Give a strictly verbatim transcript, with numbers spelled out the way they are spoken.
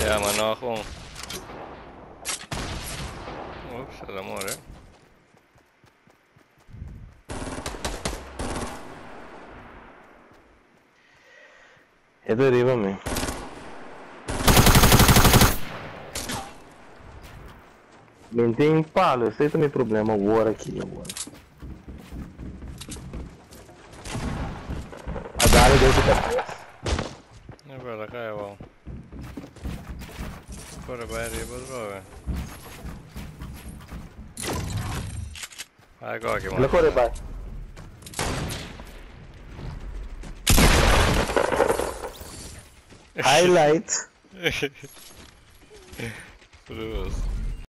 Ja, maar nou gewoon. Ops, dat amor, hè. É deriva mesmo. Bem, tem palo, eu sei também problema agora aqui agora. A Dália deu de cabeça. Nu börjar det här vara. Förra berget var bra. Här går jag. Olha corre vai. Highlight. Plus.